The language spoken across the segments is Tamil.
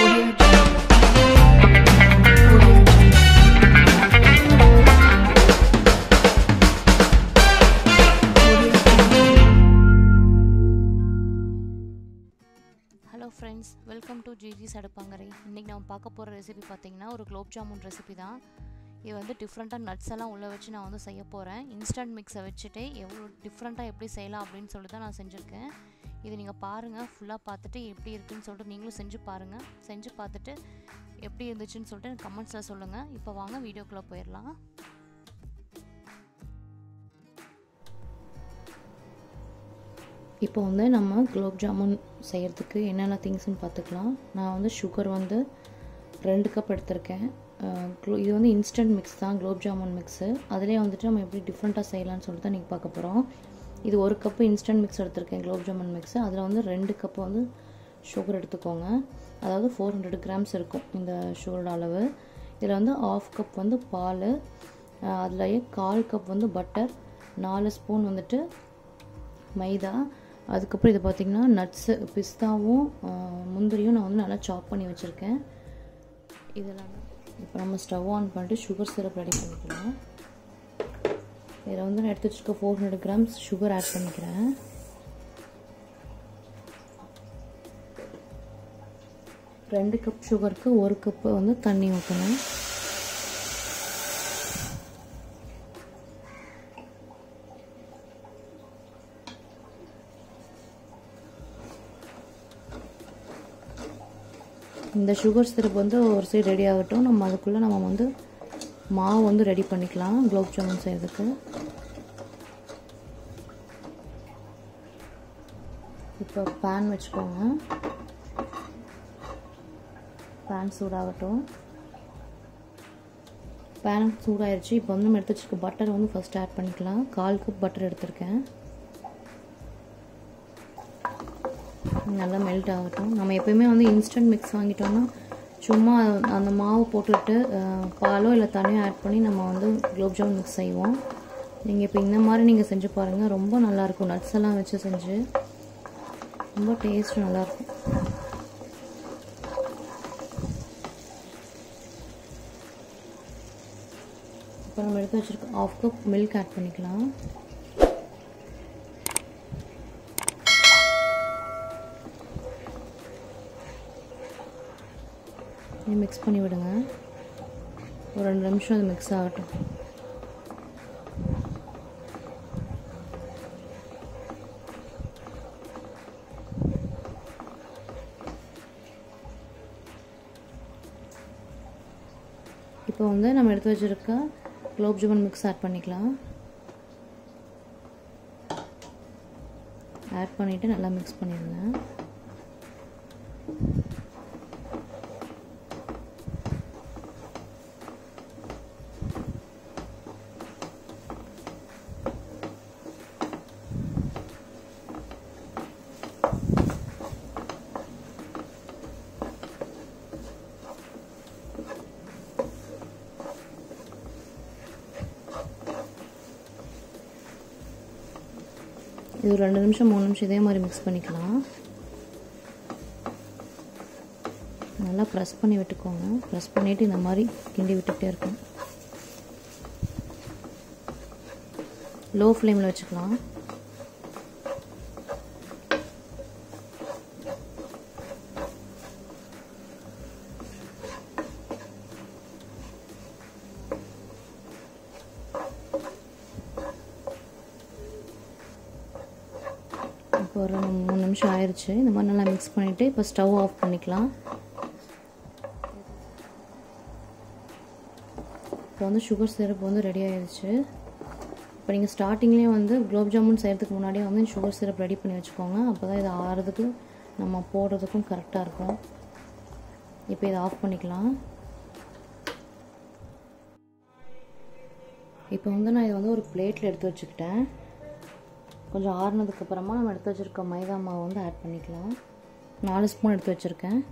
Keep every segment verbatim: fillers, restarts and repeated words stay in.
Hello friends, welcome to G G's அடுப்பாங்கரை. இன்னைக்கு நாம பார்க்க போற ரெசிபி பாத்தீங்கன்னா ஒரு குலோப் ஜாமுன் ரெசிபி தான். இது வந்து டிஃபரண்டா நட்ஸ் எல்லாம் உள்ள வச்சு நான் வந்து செய்ய போறேன். இன்ஸ்டன்ட் மிக்ஸை வச்சுட்டு எவ்வளவு டிஃபரண்டா எப்படி செய்யலாம் அப்படினு சொல்லி தான் நான் செஞ்சிருக்கேன். இது நீங்க பாருங்க, ஃபுல்லா பார்த்துட்டு எப்படி இருக்குன்னு சொல்லிட்டு நீங்களும் செஞ்சு பாருங்க. செஞ்சு பார்த்துட்டு எப்படி இருந்துச்சுன்னு சொல்லிட்டு கமெண்ட்ஸ்ல சொல்லுங்க. இப்போ வாங்க வீடியோக்குள்ள போயிரலாம். இப்போ வந்து நம்ம குலோப் ஜாமுன் செய்கிறதுக்கு என்னென்ன திங்ஸ்ன்னு பார்த்துக்கலாம். நான் வந்து சுகர் வந்து ரெண்டு கப் எடுத்திருக்கேன். இது வந்து இன்ஸ்டன்ட் மிக்ஸ் தான், குலோப் ஜாமுன் மிக்ஸு. அதிலே வந்துட்டு நம்ம எப்படி டிஃப்ரெண்ட்டாக செய்யலாம்னு சொல்லிட்டு தான் நீங்கள் பார்க்க போகிறோம். இது ஒரு கப்பு இன்ஸ்டன்ட் மிக்ஸ் எடுத்திருக்கேன், குலோப் ஜாமுன் மிக்ஸு. அதில் வந்து ரெண்டு கப்பு வந்து சுகர் எடுத்துக்கோங்க. அதாவது ஃபோர் ஹண்ட்ரட் கிராம்ஸ் இருக்கும் இந்த சுகரோட அளவு. இதில் வந்து ஆஃப் கப் வந்து பால், அதுலேயே கால் கப் வந்து பட்டர், நாலு ஸ்பூன் வந்துட்டு மைதா, அதுக்கப்புறம் இது பார்த்திங்கன்னா நட்ஸு, பிஸ்தாவும் முந்திரியும் நான் வந்து நல்லா சாப் பண்ணி வச்சுருக்கேன். இதெல்லாம் இப்போ நம்ம ஸ்டவ் ஆன் பண்ணிட்டு சுகர் சிரப் ரெடி பண்ணிக்கலாம். இதில் வந்து நான் எடுத்து வச்சுருக்க four hundred grams sugar add பண்ணிக்கிறேன். ரெண்டு கப் சுகருக்கு ஒரு கப்பு வந்து தண்ணி ஊற்றணும். இந்த சுகர் சிரப் வந்து ஒரு சைடு ரெடி ஆகட்டும். நம்ம அதுக்குள்ளே நம்ம வந்து மாவு வந்து ரெடி பண்ணிக்கலாம் குலோப் ஜாமுன் செய்கிறதுக்கு. இப்போ பேன் வச்சுக்கோங்க. பேன் சூடாகட்டும். பேன் சூடாயிருச்சு. இப்போ வந்து நம்ம எடுத்து வச்சுருக்க பட்டர் வந்து ஃபஸ்ட் ஆட் பண்ணிக்கலாம். கால் கப் பட்டர் எடுத்திருக்கேன். நல்லா மெல்ட் ஆகட்டும். நம்ம எப்பயுமே வந்து இன்ஸ்டன்ட் மிக்ஸ் வாங்கிட்டோம்னா சும்மா அந்த மாவு போட்டுட்டு பாலோ இல்லை தண்ணியோ ஆட் பண்ணி நம்ம வந்து குலோப் ஜாமுன் மிக்ஸ் செய்வோம். நீங்கள் இப்போ இந்த மாதிரி நீங்கள் செஞ்சு பாருங்கள், ரொம்ப நல்லாயிருக்கும். நட்ஸ் எல்லாம் வச்சு செஞ்சு ரொம்ப டேஸ்ட் நல்லாயிருக்கும். இப்போ நம்ம எடுத்து வச்சுருக்கோம் ஆஃப் கப் மில்க் ஆட் பண்ணிக்கலாம். மிக்ஸ் பண்ணி விடுங்க. ஒரு ரெண்டு நிமிஷம் அது மிக்ஸ் ஆகட்டும். இப்போ வந்து நம்ம எடுத்து வச்சிருக்க குலோப் ஜாமுன் மிக்ஸ் ஆட் பண்ணிக்கலாம். ஆட் பண்ணிவிட்டு நல்லா மிக்ஸ் பண்ணிடுங்க. இது ஒரு ரெண்டு நிமிஷம் மூணு நிமிஷம் இதே மாதிரி மிக்ஸ் பண்ணிக்கலாம். நல்லா ப்ரெஸ் பண்ணி விட்டுக்கோங்க. ப்ரெஸ் பண்ணிவிட்டு இந்த மாதிரி கிண்டி விட்டுக்கிட்டே இருக்கும். லோ ஃப்ளேமில் வச்சுக்கலாம். இப்போ ஒரு மூணு நிமிஷம் ஆயிடுச்சு. இந்த மாதிரி நல்லா மிக்ஸ் பண்ணிவிட்டு இப்போ ஸ்டவ் ஆஃப் பண்ணிக்கலாம். இப்போ வந்து சுகர் சிரப் வந்து ரெடி ஆயிடுச்சு. இப்போ நீங்கள் ஸ்டார்டிங்லேயே வந்து குலோப் ஜாமுன் செய்கிறதுக்கு முன்னாடியே வந்து சுகர் சிரப் ரெடி பண்ணி வச்சுக்கோங்க. அப்போ தான் இது ஆறுறதுக்கு நம்ம போடுறதுக்கும் கரெக்டாக இருக்கும். இப்போ இதை ஆஃப் பண்ணிக்கலாம். இப்போ வந்து நான் இதை வந்து ஒரு பிளேட்டில் எடுத்து வச்சுக்கிட்டேன். கொஞ்சம் ஆறுனதுக்கப்புறமா நம்ம எடுத்து வச்சுருக்க மைதா மாவு வந்து ஆட் பண்ணிக்கலாம். நாலு ஸ்பூன் எடுத்து வச்சுருக்கேன்.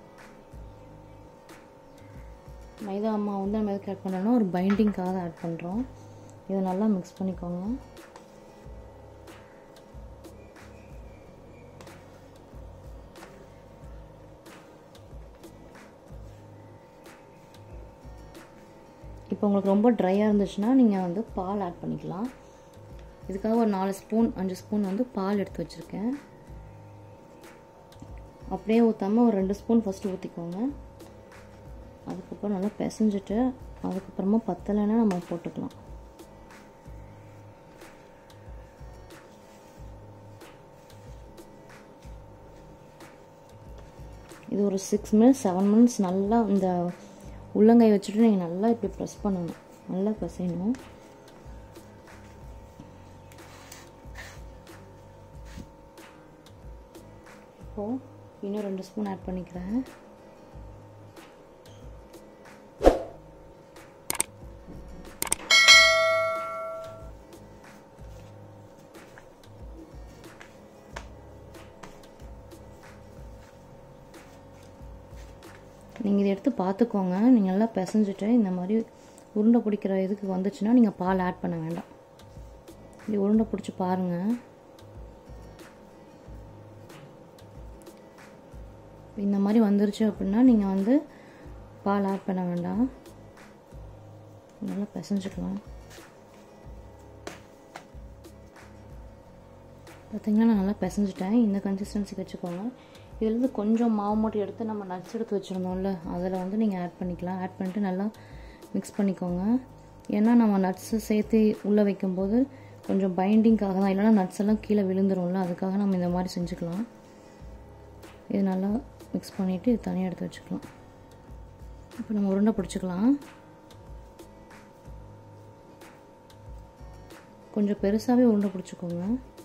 மைதா மாவு வந்து நம்ம எதுக்கு ஆட் பண்ணுறோன்னா ஒரு பைண்டிங்காக தான் ஆட் பண்ணுறோம். இதை நல்லா மிக்ஸ் பண்ணிக்கோங்க. இப்போ உங்களுக்கு ரொம்ப ட்ரையாக இருந்துச்சுன்னா நீங்கள் வந்து பால் ஆட் பண்ணிக்கலாம். இதுக்காக ஒரு நாலு ஸ்பூன் அஞ்சு ஸ்பூன் வந்து பால் எடுத்து வச்சுருக்கேன். அப்படியே ஊற்றாமல் ஒரு ரெண்டு ஸ்பூன் ஃபஸ்ட்டு ஊற்றிக்கோங்க. அதுக்கப்புறம் நல்லா பிசைஞ்சிட்டு அதுக்கப்புறமா பத்தலைன்னா நம்ம போட்டுக்கலாம். இது ஒரு சிக்ஸ் மினிட்ஸ் செவன் மினிட்ஸ் நல்லா இந்த உள்ளங்கை வச்சுட்டு நீங்கள் நல்லா இப்படி ப்ரெஸ் பண்ணணும், நல்லா பிசையணும். இப்போது இன்னும் ரெண்டு ஸ்பூன் ஆட் பண்ணிக்கிறேன். நீங்கள் இதை எடுத்து பார்த்துக்கோங்க. நீங்கள் நல்லா பிசைஞ்சிட்டு இந்த மாதிரி உருண்டை பிடிக்கிற இதுக்கு வந்துச்சுன்னா நீங்கள் பால் ஆட் பண்ண வேண்டாம். இது உருண்டை பிடிச்சி பாருங்கள். இந்த மாதிரி வந்துருச்சு அப்படின்னா நீங்கள் வந்து பால் ஆட் பண்ண வேண்டாம். நல்லா பிசைஞ்சிக்கலாம். பார்த்திங்கன்னா நான் நல்லா பிசைஞ்சிட்டேன். இந்த கன்சிஸ்டன்சிக்கு வச்சுக்கோங்க. இதுலேருந்து கொஞ்சம் மாவு மட்டும் எடுத்து நம்ம நட்ஸ் எடுத்து வச்சுருந்தோம்ல, அதில் வந்து நீங்கள் ஆட் பண்ணிக்கலாம். ஆட் பண்ணிட்டு நல்லா மிக்ஸ் பண்ணிக்கோங்க. ஏன்னா நம்ம நட்ஸு சேர்த்து உள்ளே வைக்கும்போது கொஞ்சம் பைண்டிங்காக தான், இல்லைனா நட்ஸ் எல்லாம் கீழே விழுந்துரும்ல, அதுக்காக நம்ம இந்த மாதிரி செஞ்சுக்கலாம். இது நல்லா மிக்ஸ் பண்ணிவிட்டு இது தனியாக எடுத்து வச்சுக்கலாம். இப்போ நம்ம உருண்டை பிடிச்சிக்கலாம். கொஞ்சம் பெருசாகவே உருண்டை பிடிச்சிக்கோங்க.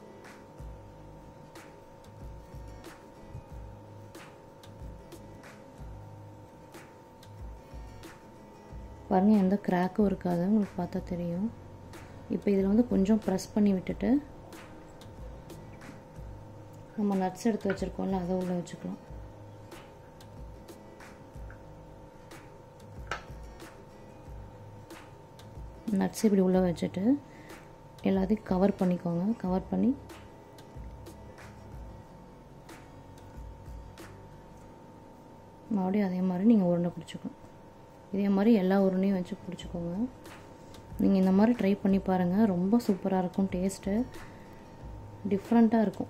பாருங்கள், எந்த கிராக்கும் இருக்காது, உங்களுக்கு பார்த்தா தெரியும். இப்போ இதில் வந்து கொஞ்சம் ப்ரெஸ் பண்ணி விட்டுட்டு நம்ம நட்ஸ் எடுத்து வச்சுருக்கோம்ல, அதை உள்ளே வச்சுக்கலாம். நட்ஸ் இப்படி உள்ளே வச்சுட்டு எல்லாத்தையும் கவர் பண்ணிக்கோங்க. கவர் பண்ணி மறுபடியும் அதே மாதிரி நீங்கள் உருண்டை பிடிச்சிக்கணும். இதே மாதிரி எல்லா உருண்டையும் வச்சு பிடிச்சிக்கோங்க. நீங்கள் இந்த மாதிரி ட்ரை பண்ணி பாருங்கள், ரொம்ப சூப்பராக இருக்கும். டேஸ்ட்டு டிஃப்ரெண்ட்டாக இருக்கும்.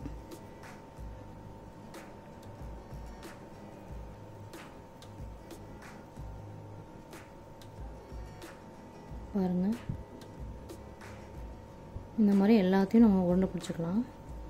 பாருங்கள், இந்த மாதிரி எல்லாத்தையும் நம்ம உருண்டை பிடிச்சிக்கலாம்.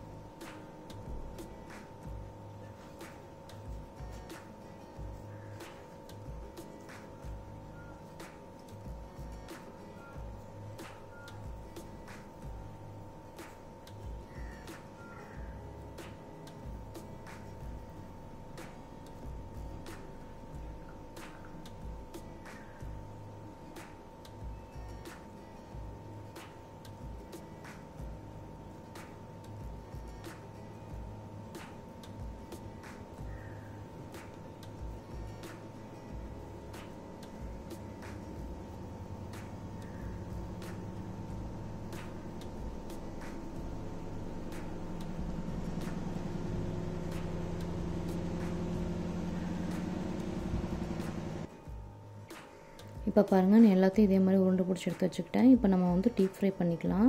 இப்போ பாருங்கள், நான் எல்லாத்தையும் இதே மாதிரி உருண்டை பிடிச்சி எடுத்து வச்சுக்கிட்டேன். இப்போ நம்ம வந்து டீப் ஃப்ரை பண்ணிக்கலாம்.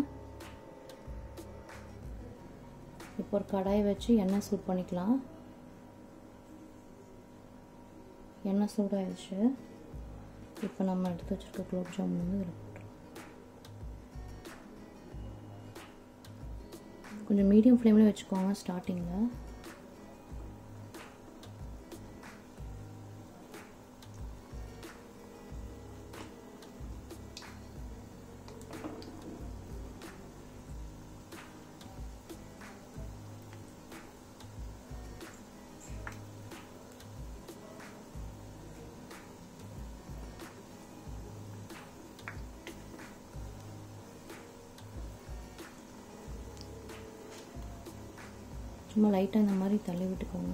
இப்போ ஒரு கடாய் வச்சு எண்ணெய் சூட் பண்ணிக்கலாம். எண்ணெய் சூடாகிடுச்சு. இப்போ நம்ம எடுத்து வச்சுருக்க குலாப் ஜாமுன் வந்து இதில் போட்டுருவோம். கொஞ்சம் மீடியம் ஃப்ளேமில் வச்சுக்கோங்க ஸ்டார்டிங்கில். சும்மா லைட்டாக இந்த மாதிரி தள்ளி விட்டுக்கோங்க.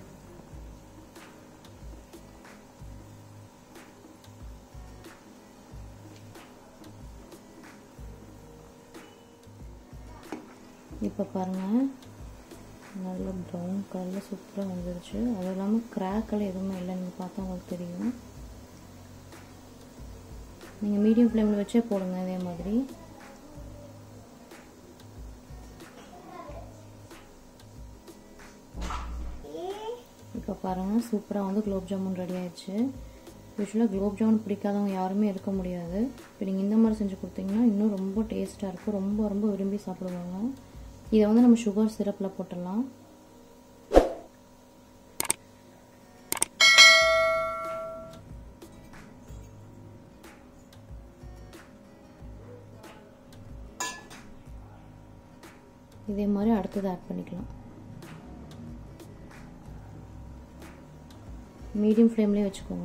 இப்போ பாருங்கள், நல்ல ப்ரௌன் கலரில் சூப்பராக வந்துருச்சு. அது இல்லாமல் கிராக்கெல்லாம் எதுவுமே இல்லை, நீங்கள் பார்த்தா உங்களுக்கு தெரியும். நீங்கள் மீடியம் ஃப்ளேமில் வச்சே போடுங்க இதே மாதிரி. இப்போ பாருங்கள் சூப்பராக வந்து குலோப் ஜாமுன் ரெடி ஆயிடுச்சு. யூஸ்வலாக குலோப் ஜாமுன் பிடிக்காதவங்க யாருமே இருக்க முடியாது. இப்போ நீங்கள் இந்த மாதிரி செஞ்சு கொடுத்தீங்கன்னா இன்னும் ரொம்ப டேஸ்ட்டாக இருக்கும், ரொம்ப ரொம்ப விரும்பி சாப்பிடுவாங்க. இதை வந்து நம்ம சுகர் சிரப்பில் போட்டுடலாம். இதே மாதிரி அடுத்தது ஆட் பண்ணிக்கலாம். மீடியம் ஃப்ளேம்லேயே வச்சுக்கோங்க.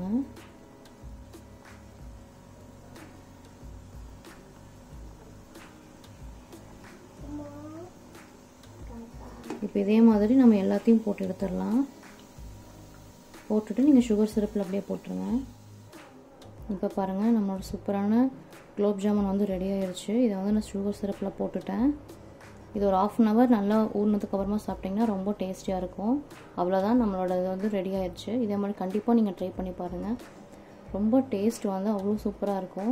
இப்போ இதே மாதிரி நம்ம எல்லாத்தையும் போட்டு எடுத்துடலாம். போட்டுட்டு நீங்கள் சுகர் சிரப்பில் அப்படியே போட்டுருங்க. இப்போ பாருங்கள் நம்மளோட சூப்பரான குலோப் ஜாமுன் வந்து ரெடி ஆயிடுச்சு. இதை வந்து நான் சுகர் சிரப்பில் போட்டுட்டேன். இது ஒரு ஆஃப் அன் ஹவர் நல்லா ஊறினதுக்கு அப்புறமா சாப்பிட்டிங்கன்னா ரொம்ப டேஸ்டியாக இருக்கும். அவ்வளோதான், நம்மளோட இது வந்து ரெடி ஆயிடுச்சு. இதே மாதிரி கண்டிப்பாக நீங்கள் ட்ரை பண்ணி பாருங்கள். ரொம்ப டேஸ்ட் வந்து அவ்வளோ சூப்பராக இருக்கும்.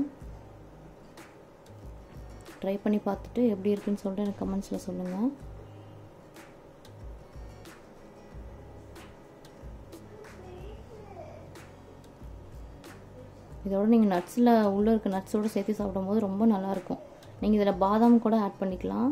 ட்ரை பண்ணி பார்த்துட்டு எப்படி இருக்குன்னு சொல்லிட்டு எனக்கு கமெண்ட்ஸில் சொல்லுங்கள். இதோட நீங்கள் நட்ஸில் உள்ளே இருக்க நட்ஸோடு சேர்த்து சாப்பிடும்போது ரொம்ப நல்லாயிருக்கும். நீங்கள் இதில் பாதாம் கூட ஆட் பண்ணிக்கலாம்.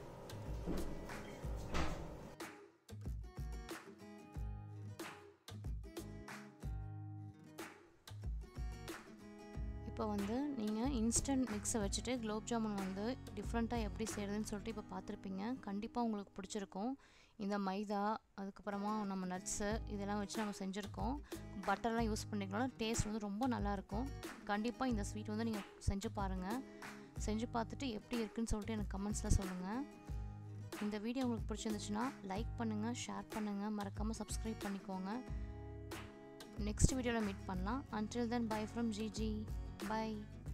இப்போ வந்து நீங்கள் இன்ஸ்டன்ட் மிக்ஸை வச்சுட்டு குலோப் ஜாமுன் வந்து டிஃப்ரெண்ட்டாக எப்படி செய்கிறதுன்னு சொல்லிட்டு இப்போ பார்த்துருப்பீங்க. கண்டிப்பாக உங்களுக்கு பிடிச்சிருக்கும். இந்த மைதா அதுக்கப்புறமா நம்ம நட்ஸு இதெல்லாம் வச்சு நம்ம செஞ்சுருக்கோம். பட்டர்லாம் யூஸ் பண்ணிக்கலாம். டேஸ்ட் வந்து ரொம்ப நல்லாயிருக்கும். கண்டிப்பாக இந்த ஸ்வீட் வந்து நீங்கள் செஞ்சு பாருங்கள். செஞ்சு பார்த்துட்டு எப்படி இருக்குன்னு சொல்லிட்டு எனக்கு கமெண்ட்ஸில் சொல்லுங்கள். இந்த வீடியோ உங்களுக்கு பிடிச்சிருந்துச்சுன்னா லைக் பண்ணுங்கள், ஷேர் பண்ணுங்கள், மறக்காமல் சப்ஸ்கிரைப் பண்ணிக்கோங்க. நெக்ஸ்ட் வீடியோவில் மீட் பண்ணலாம். Until then, bye from Gigi. Bye.